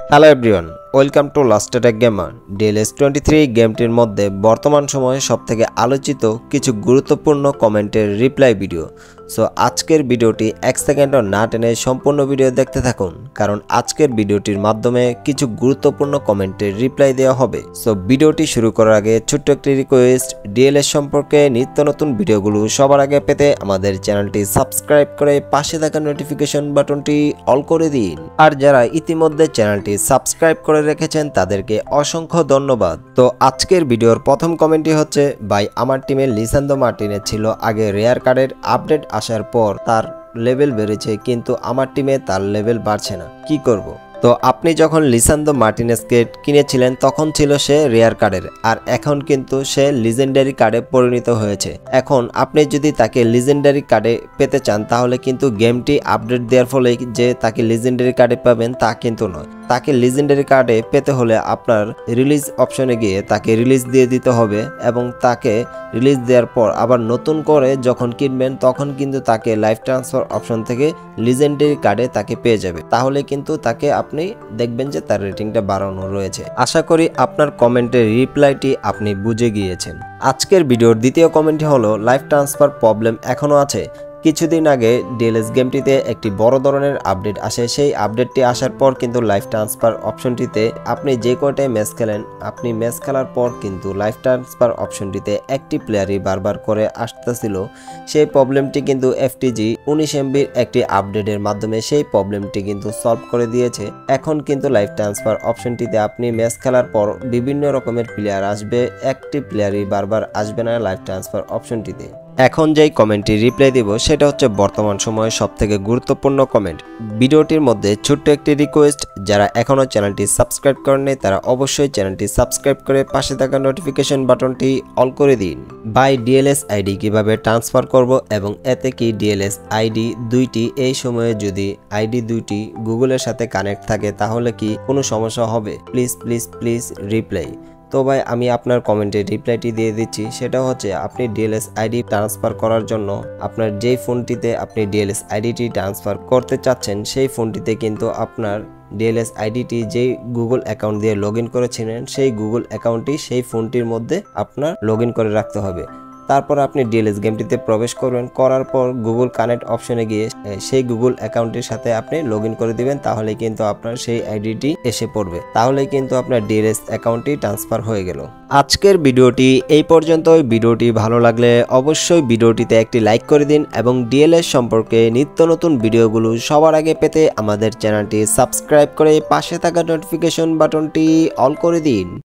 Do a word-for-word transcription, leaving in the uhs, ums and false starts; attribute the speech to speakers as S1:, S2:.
S1: Hello everyone, welcome to last attack gamer DLS twenty three গেমটির মধ্যে বর্তমান সময়ে সবথেকে আলোচিত কিছু গুরুত্বপূর্ণ কমেন্টের রিপ্লাই ভিডিও। সো আজকের ভিডিওটি এক সেকেন্ডও না টেনে সম্পূর্ণ ভিডিও দেখতে থাকুন, কারণ আজকের ভিডিওটির মাধ্যমে কিছু গুরুত্বপূর্ণ কমেন্টের রিপ্লাই দেওয়া হবে। সো ভিডিওটি শুরু করার আগে ছোট্ট একটি রিকোয়েস্ট, ডিএলএস সম্পর্কে নিত্য নতুন ভিডিওগুলো সবার আগে পেতে আমাদের চ্যানেলটি সাবস্ক্রাইব করে পাশে থাকা নোটিফিকেশন বাটনটি অল করে দিন। আর যারা ইতিমধ্যে চ্যানেলটি সাবস্ক্রাইব করে রেখেছেন তাদেরকে অসংখ্য ধন্যবাদ। তো আজকের ভিডিওর প্রথম কমেন্টটি হচ্ছে, ভাই আমার টিমে লিসান্দ্রো মার্টিনেজ ছিল, আগে রেয়ার কার্ডের আপডেট আসার পর তার লেভেল বেড়েছে, কিন্তু আমার টিমে তার লেভেল বাড়ছে না, কি করব? তো আপনি যখন লিসান্দ্রো মার্টিনেজকে কিনেছিলেন তখন ছিল সে রেয়ার কার্ডের, আর এখন কিন্তু সে লিজেন্ডারি কার্ডে পরিণত হয়েছে। এখন আপনি যদি তাকে লিজেন্ডারি কার্ডে পেতে চান তাহলে কিন্তু গেমটি আপডেট দেওয়ার ফলে যে তাকে লিজেন্ডারি কার্ডে পাবেন তা কিন্তু নয়। তাকে লিজেন্ডারি কার্ডে পেতে হলে আপনার রিলিজ অপশনে গিয়ে তাকে রিলিজ দিয়ে দিতে হবে, এবং তাকে রিলিজ দেওয়ার পর আবার নতুন করে যখন কিনবেন তখন কিন্তু তাকে লাইফ ট্রান্সফার অপশন থেকে লিজেন্ডারি কার্ডে তাকে পেয়ে যাবে। তাহলে কিন্তু তাকে আপনি দেখবেন যে তার রেটিংটা বাড়ানো রয়েছে। আশা করি আপনার কমেন্টের রিপ্লাইটি আপনি বুঝে গিয়েছেন। আজকের ভিডিওর দ্বিতীয় কমেন্টটি হলো, লাইফ ট্রান্সফার প্রবলেম এখনো আছে। কিছুদিন আগে ডিএলএস গেমটিতে একটি বড় ধরনের আপডেট আসে, সেই আপডেটটি আসার পর কিন্তু লাইফ ট্রান্সফার অপশনটিতে আপনি যে কয়টায় ম্যাচ খেলেন, আপনি ম্যাচ খেলার পর কিন্তু লাইফ ট্রান্সফার অপশনটিতে একটি প্লেয়ারই বারবার করে আসতেছিল। সেই প্রবলেমটি কিন্তু এফটিজি উনিশ এমবির একটি আপডেটের মাধ্যমে সেই প্রবলেমটি কিন্তু সলভ করে দিয়েছে। এখন কিন্তু লাইফ ট্রান্সফার অপশনটিতে আপনি ম্যাচ খেলার পর বিভিন্ন রকমের প্লেয়ার আসবে, একটি প্লেয়ারই বারবার আসবে না লাইফ ট্রান্সফার অপশনটিতে। এখন যেই কমেন্টটি রিপ্লাই দিব সেটা হচ্ছে বর্তমান সময়ে সবথেকে গুরুত্বপূর্ণ কমেন্ট। ভিডিওটির মধ্যে ছোট্ট একটি রিকোয়েস্ট, যারা এখনও চ্যানেলটি সাবস্ক্রাইব করেননি তারা অবশ্যই চ্যানেলটি সাবস্ক্রাইব করে পাশে থাকা নোটিফিকেশন বাটনটি অল করে দিন। বাই ডিএলএস আইডি কিভাবে ট্রান্সফার করব এবং এতে কি ডিএলএস আইডি দুইটি, এই সময়ে যদি আইডি দুইটি গুগলের সাথে কানেক্ট থাকে তাহলে কি কোনো সমস্যা হবে? Please please please reply. তো ভাই আমি আপনার কমেন্টে রিপ্লাইটি দিয়ে দিচ্ছি। সেটা হচ্ছে, আপনি ডিএলএস আইডি ট্রান্সফার করার জন্য আপনার যেই ফোনটিতে আপনি ডিএলএস আইডিটি ট্রান্সফার করতে চাচ্ছেন সেই ফোনটিতে কিন্তু আপনার ডিএলএস আইডিটি যেই গুগল অ্যাকাউন্ট দিয়ে লগ ইন করেছিলেন সেই গুগল অ্যাকাউন্টটি সেই ফোনটির মধ্যে আপনার লগ ইন করে রাখতে হবে। তারপর আপনি ডিএলএস গেমটিতে প্রবেশ করবেন, করার পর গুগল কানেক্ট অপশনে গিয়ে সেই গুগল অ্যাকাউন্টের সাথে আপনি লগ ইন করে দিবেন, তাহলে কিন্তু আপনার সেই আইডিটি এসে পড়বে, তাহলে কিন্তু আপনার ডিএলএস অ্যাকাউন্টটি ট্রান্সফার হয়ে গেল। আজকের ভিডিওটি এই পর্যন্তই। ভিডিওটি ভালো লাগলে অবশ্যই ভিডিওটিতে একটি লাইক করে দিন, এবং ডিএলএস সম্পর্কে নিত্য নতুন ভিডিওগুলো সবার আগে পেতে আমাদের চ্যানেলটি সাবস্ক্রাইব করে পাশে থাকা নোটিফিকেশন বাটনটি অল করে দিন।